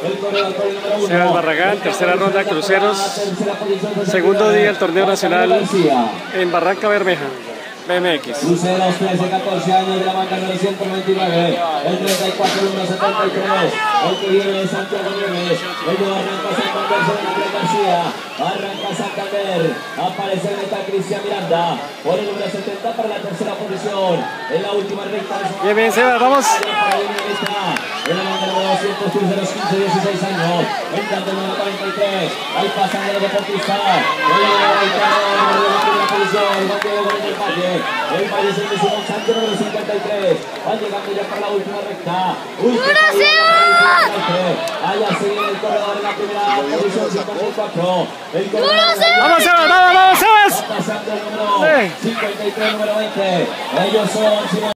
Sebas Barragán, tercera ronda, Cruceros, segundo día del torneo nacional en Barranca Bermeja, BMX. Cruceros, 13-14 años, de la marca 929, el 34, el 173, el que viene de Santiago Nieves, el de Barranca Santander, sobre Andrés García, Barranca Santander, aparece el meta Cristian Miranda, por el número 70 para la tercera posición, en la última recta. Bien, bien, Sebas, vamos. En la marca número 200, Cruceros, 15-16 años, entrando el número 43, ahí pasan de los deportistas, el número 20, en la primera posición, Juan Diego con el Valle. El Valle es el décimo chante número 53. Van llegando ya para la última recta. Allá sigue el corredor en la primera posición 54. ¡Vamos, Sebas! ¡Vamos, Sebas! Va pasando el número 53, número 20. Ellos son